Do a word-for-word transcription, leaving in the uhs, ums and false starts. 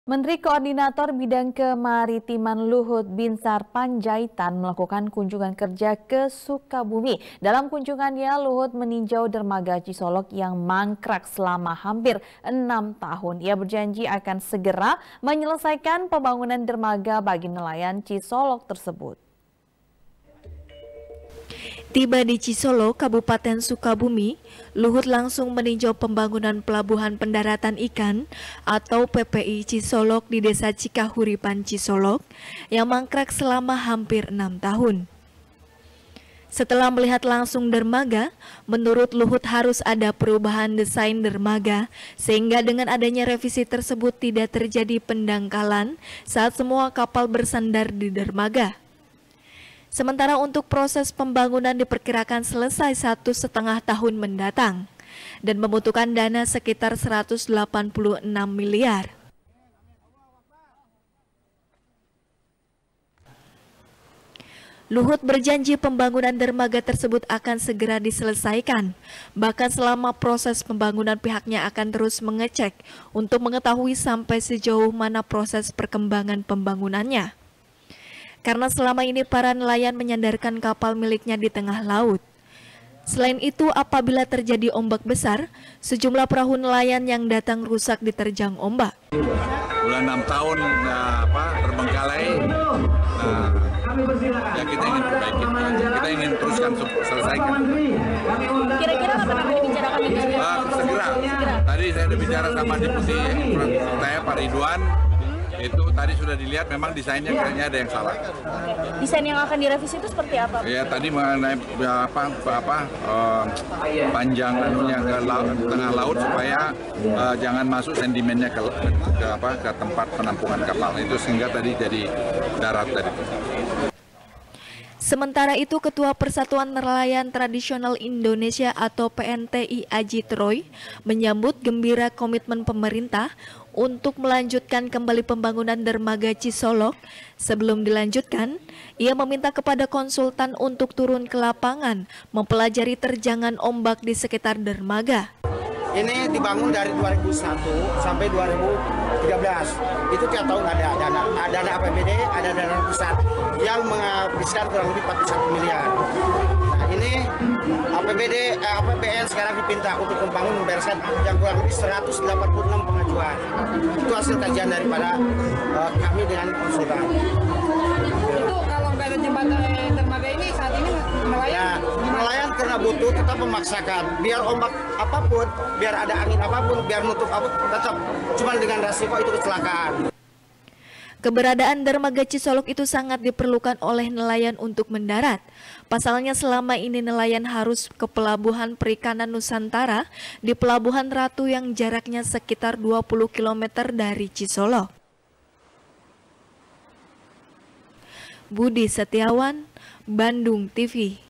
Menteri Koordinator Bidang Kemaritiman Luhut Binsar Panjaitan melakukan kunjungan kerja ke Sukabumi. Dalam kunjungannya, Luhut meninjau dermaga Cisolok yang mangkrak selama hampir enam tahun. Ia berjanji akan segera menyelesaikan pembangunan dermaga bagi nelayan Cisolok tersebut. Tiba di Cisolok, Kabupaten Sukabumi, Luhut langsung meninjau pembangunan Pelabuhan Pendaratan Ikan atau P P I Cisolok di Desa Cikahuripan Cisolok yang mangkrak selama hampir enam tahun. Setelah melihat langsung dermaga, menurut Luhut harus ada perubahan desain dermaga sehingga dengan adanya revisi tersebut tidak terjadi pendangkalan saat semua kapal bersandar di dermaga. Sementara untuk proses pembangunan diperkirakan selesai satu setengah tahun mendatang dan membutuhkan dana sekitar seratus delapan puluh enam miliar. Luhut berjanji pembangunan dermaga tersebut akan segera diselesaikan. Bahkan selama proses pembangunan pihaknya akan terus mengecek untuk mengetahui sampai sejauh mana proses perkembangan pembangunannya. Karena selama ini para nelayan menyandarkan kapal miliknya di tengah laut. Selain itu, apabila terjadi ombak besar, sejumlah perahu nelayan yang datang rusak diterjang ombak. Udah enam tahun nah, apa, terbengkalai, nah, ya kita ingin perbaiki, kita ingin teruskan selesaikan. Kira-kira kapan akan dibicarakan itu? Uh, segera. segera. Tadi saya sudah bicara sama Deputi saya Pak Ridwan. Itu tadi sudah dilihat memang desainnya kayaknya ada yang salah. Desain yang akan direvisi itu seperti apa? Ya tadi mengenai apa apa uh, panjang anunya ke laut, tengah laut supaya uh, jangan masuk sedimennya ke, ke apa ke tempat penampungan kapal itu sehingga tadi jadi darat tadi. Sementara itu, Ketua Persatuan Nelayan Tradisional Indonesia atau P N T I Aji Troy menyambut gembira komitmen pemerintah untuk melanjutkan kembali pembangunan dermaga Cisolok. Sebelum dilanjutkan, ia meminta kepada konsultan untuk turun ke lapangan mempelajari terjangan ombak di sekitar dermaga. Ini dibangun dari dua ribu satu sampai dua ribu tiga belas. Itu tiap tahun ada dana, ada dana A P B D, ada dana pusat yang menghabiskan kurang lebih empat puluh satu miliar. Nah, ini A P B D, eh, A P B N sekarang dipinta untuk membangun membereskan yang kurang lebih seratus delapan puluh enam pengajuan. Itu hasil kajian daripada uh, kami dengan konsultan. Itu kalau nggak ada jembatan dermaga ini saat ini nelayan ya, nelayan karena butuh tetap memaksakan biar ombak apapun, biar ada angin apapun, biar nutup apapun, tetap cuma dengan resiko itu kecelakaan. Keberadaan dermaga Cisolok itu sangat diperlukan oleh nelayan untuk mendarat. Pasalnya selama ini nelayan harus ke Pelabuhan Perikanan Nusantara di Pelabuhan Ratu yang jaraknya sekitar dua puluh kilometer dari Cisolok. Budi Setiawan, Bandung T V.